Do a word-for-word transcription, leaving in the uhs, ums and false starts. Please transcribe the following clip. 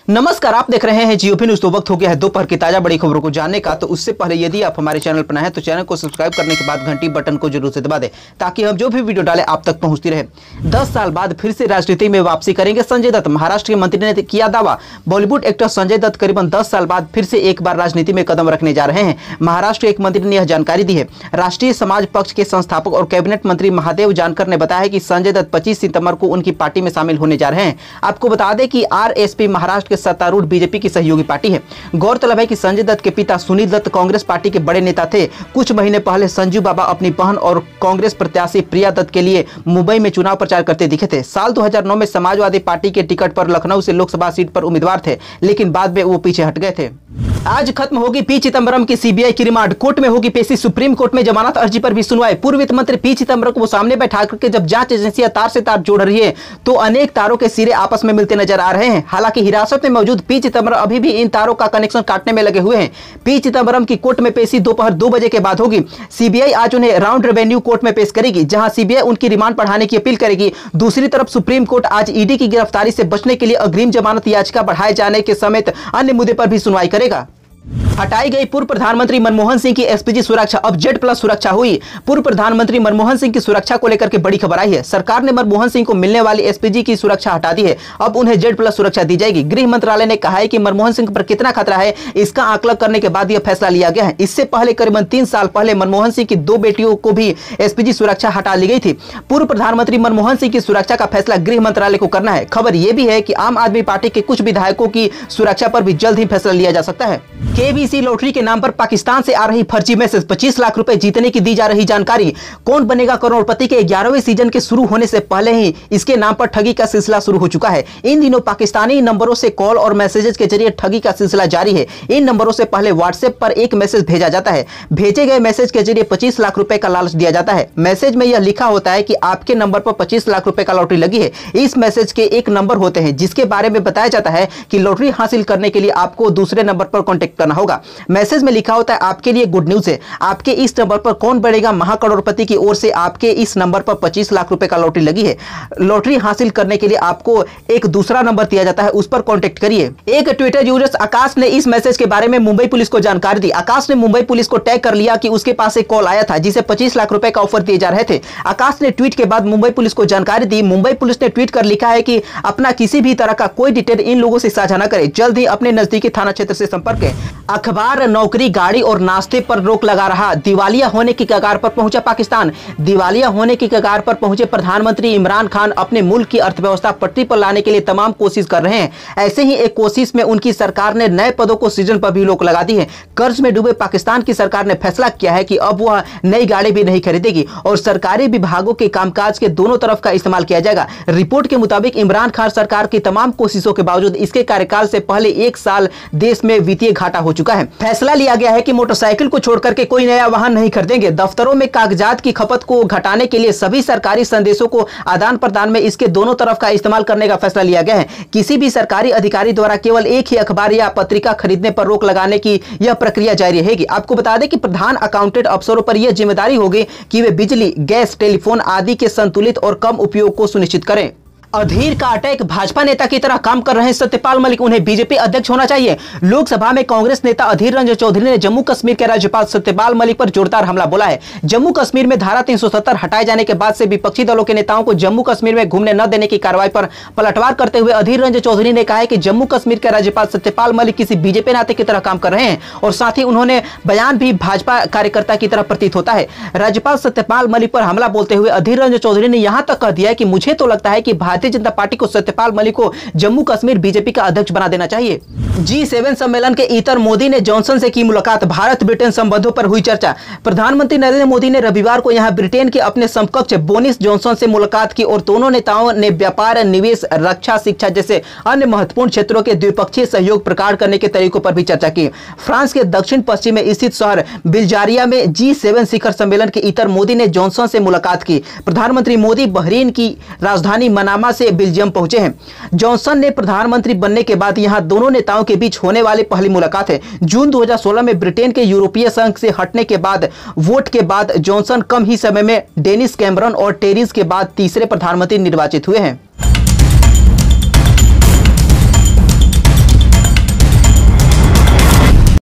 नमस्कार, आप देख रहे हैं जियोपी न्यूज़। तो वक्त हो गया है दोपहर की ताजा बड़ी खबरों को जानने का। तो उससे पहले यदि आप हमारे चैनल पर नए हैं तो चैनल को सब्सक्राइब करने के बाद घंटी बटन को जरूर से दबा दें ताकि हम जो भी वीडियो डालें आप तक पहुंचती रहे। दस साल बाद फिर से राजनीति में वापसी करेंगे संजय दत्त। महाराष्ट्र के मंत्री ने किया दावा। बॉलीवुड एक्टर संजय दत्त करीबन दस साल बाद फिर से एक बार राजनीति में कदम रखने जा रहे हैं। महाराष्ट्र के एक मंत्री ने यह जानकारी दी है। राष्ट्रीय समाज पक्ष के संस्थापक और कैबिनेट मंत्री महादेव जानकर ने बताया कि संजय दत्त पच्चीस सितंबर को उनकी पार्टी में शामिल होने जा रहे हैं। आपको बता दें कि आरएसपी महाराष्ट्र के सत्तारूढ़ बीजेपी की सहयोगी पार्टी है। गौरतलब है कि संजय दत्त के पिता सुनील दत्त कांग्रेस पार्टी के बड़े नेता थे। कुछ महीने पहले संजू बाबा अपनी बहन और कांग्रेस प्रत्याशी प्रिया दत्त के लिए मुंबई में चुनाव प्रचार करते दिखे थे। साल दो हज़ार नौ में समाजवादी पार्टी के टिकट पर लखनऊ से लोकसभा सीट पर उम्मीदवार थे, लेकिन बाद में वो पीछे हट गए थे। आज खत्म होगी पी चिदंबरम की सीबीआई की रिमांड। कोर्ट में होगी पेशी। सुप्रीम कोर्ट में जमानत अर्जी पर भी सुनवाई। पूर्व वित्त मंत्री पी चिदंबरम को सामने बैठा करके जब जांच एजेंसियां तार से तार जोड़ रही है तो अनेक तारों के सिरे आपस में मिलते नजर आ रहे हैं। हालांकि हिरासत में मौजूद पी चिदंबरम अभी भी इन तारों का कनेक्शन काटने में लगे हुए हैं। पी चिदंबरम की कोर्ट में पेशी दोपहर दो बजे के बाद होगी। सीबीआई आज उन्हें राउंड रेवेन्यू कोर्ट में पेश करेगी, जहां सीबीआई उनकी रिमांड बढ़ाने की अपील करेगी। दूसरी तरफ सुप्रीम कोर्ट आज ईडी की गिरफ्तारी से बचने के लिए अग्रिम जमानत याचिका बढ़ाए जाने के समेत अन्य मुद्दे पर भी सुनवाई करेगा। हटाई गई पूर्व प्रधानमंत्री मनमोहन सिंह की एसपीजी सुरक्षा, अब जेड प्लस सुरक्षा हुई। पूर्व प्रधानमंत्री मनमोहन सिंह की सुरक्षा को लेकर के बड़ी खबर आई है। सरकार ने मनमोहन सिंह को मिलने वाली एसपीजी की सुरक्षा हटा दी है। अब उन्हें जेड प्लस सुरक्षा दी जाएगी। गृह मंत्रालय ने कहा है कि मनमोहन सिंह पर कितना खतरा है, इसका आकलन करने के बाद यह फैसला लिया गया है। इससे पहले करीबन तीन साल पहले मनमोहन सिंह की दो बेटियों को भी एसपीजी सुरक्षा हटा ली गई थी। पूर्व प्रधानमंत्री मनमोहन सिंह की सुरक्षा का फैसला गृह मंत्रालय को करना है। खबर यह भी है कि आम आदमी पार्टी के कुछ विधायकों की सुरक्षा पर भी जल्द ही फैसला लिया जा सकता है। केबीसी लॉटरी के नाम पर पाकिस्तान से आ रही फर्जी मैसेज, पच्चीस लाख रुपए जीतने की दी जा रही जानकारी। कौन बनेगा करोड़पति के ग्यारहवें सीजन के शुरू होने से पहले ही इसके नाम पर ठगी का सिलसिला शुरू हो चुका है। इन दिनों पाकिस्तानी नंबरों से कॉल और मैसेजेस के जरिए ठगी का सिलसिला जारी है। इन नंबरों से पहले व्हाट्सएप पर एक मैसेज भेजा जाता है। भेजे गए मैसेज के जरिए पच्चीस लाख रुपए का लालच दिया जाता है। मैसेज में यह लिखा होता है कि आपके नंबर पर पच्चीस लाख रुपए का लॉटरी लगी है। इस मैसेज के एक नंबर होते हैं जिसके बारे में बताया जाता है कि लॉटरी हासिल करने के लिए आपको दूसरे नंबर पर कॉन्टेक्ट करना होगा। मैसेज में लिखा होता है आपके लिए गुड न्यूज है, आपके इस नंबर पर कौन बढ़ेगा महाकरोड़पति की ओर से आपके इस नंबर पर पच्चीस लाख रुपए का लॉटरी लगी है। लॉटरी हासिल करने के लिए आपको एक दूसरा नंबर दिया जाता है, उस पर कांटेक्ट करिए। एक ट्विटर यूजर आकाश ने इस मैसेज के बारे में मुंबई पुलिस को जानकारी दी। आकाश ने मुंबई पुलिस को टैग कर लिया कि उसके पास एक कॉल आया था जिसे पच्चीस लाख रुपए का ऑफर दिए जा रहे थे। आकाश ने ट्वीट के बाद मुंबई पुलिस को जानकारी दी। मुंबई पुलिस ने ट्वीट कर लिखा है कि अपना किसी भी तरह का कोई डिटेल इन लोगों से साझा न करें, जल्द ही अपने नजदीकी थाना क्षेत्र से संपर्क करें। अखबार, नौकरी, गाड़ी और नाश्ते पर रोक लगा रहा। दिवालिया होने की कगार पर पहुंचा पाकिस्तान। दिवालिया होने की कगार पर पहुंचे प्रधानमंत्री इमरान खान अपने मुल्क की अर्थव्यवस्था पटरी पर लाने के लिए तमाम कोशिश कर रहे हैं। ऐसे ही एक कोशिश में उनकी सरकार ने नए पदों को सृजन पर भी रोक लगा दी है। कर्ज में डूबे पाकिस्तान की सरकार ने फैसला किया है कि अब वह नई गाड़ी भी नहीं खरीदेगी और सरकारी विभागों के कामकाज के दोनों तरफ का इस्तेमाल किया जाएगा। रिपोर्ट के मुताबिक इमरान खान सरकार की तमाम कोशिशों के बावजूद इसके कार्यकाल से पहले एक साल देश में वित्तीय घाटा हो चुका है। फैसला लिया गया है कि मोटरसाइकिल को छोड़कर के कोई नया वाहन नहीं खरीदेंगे। दफ्तरों में कागजात की खपत को घटाने के लिए सभी सरकारी संदेशों को आदान प्रदान में इसके दोनों तरफ का इस्तेमाल करने का फैसला लिया गया है। किसी भी सरकारी अधिकारी द्वारा केवल एक ही अखबार या पत्रिका खरीदने पर रोक लगाने की यह प्रक्रिया जारी रहेगी। आपको बता दें कि प्रधान अकाउंटेंट अफसरों पर यह जिम्मेदारी होगी कि वे बिजली, गैस, टेलीफोन आदि के संतुलित और कम उपयोग को सुनिश्चित करें। अधीर का अटैक, भाजपा नेता की तरह काम कर रहे हैं सत्यपाल मलिक, उन्हें बीजेपी अध्यक्ष होना चाहिए। लोकसभा में कांग्रेस नेता अधीर रंजन चौधरी ने जम्मू कश्मीर के राज्यपाल सत्यपाल मलिक पर जोरदार हमला बोला है। जम्मू कश्मीर में धारा तीन सौ सत्तर हटाए जाने के बाद से विपक्षी दलों के नेताओं को जम्मू कश्मीर में घूमने न देने की कार्रवाई पर पलटवार करते हुए अधीर रंजन चौधरी ने कहा है कि जम्मू कश्मीर के राज्यपाल सत्यपाल मलिक किसी बीजेपी नेता की तरह काम कर रहे हैं और साथ ही उन्होंने बयान भी भाजपा कार्यकर्ता की तरह प्रतीत होता है। राज्यपाल सत्यपाल मलिक पर हमला बोलते हुए अधीर रंजन चौधरी ने यहां तक कह दिया है कि मुझे तो लगता है कि भारतीय जनता पार्टी को सत्यपाल मलिक को जम्मू कश्मीर बीजेपी का अध्यक्ष बना देना चाहिए। जी सेवन सम्मेलन के इतर मोदी ने जॉनसन से की मुलाकात। भारत ब्रिटेन संबंधों पर हुई चर्चा। प्रधानमंत्री नरेंद्र मोदी ने रविवार को यहां ब्रिटेन के अपने समकक्ष बोरिस जॉनसन से मुलाकात की और दोनों नेताओं ने व्यापार, निवेश, रक्षा, शिक्षा जैसे अन्य महत्वपूर्ण क्षेत्रों के द्विपक्षीय सहयोग प्रगाढ़ करने के तरीकों पर भी चर्चा की। फ्रांस के दक्षिण पश्चिम में स्थित शहर बिल्जारिया में जी सेवन शिखर सम्मेलन के इतर मोदी ने जॉनसन से मुलाकात की। प्रधानमंत्री मोदी बहरीन की राजधानी मनामा से बेल्जियम पहुंचे हैं। जॉनसन ने प्रधानमंत्री बनने के बाद यहां दोनों नेताओं के बीच होने वाली पहली मुलाकात है। जून दो हज़ार सोलह में ब्रिटेन के यूरोपीय संघ से हटने के बाद वोट के बाद जॉनसन कम ही समय में डेनिस कैमरन और टेरिस के बाद तीसरे प्रधानमंत्री निर्वाचित हुए हैं।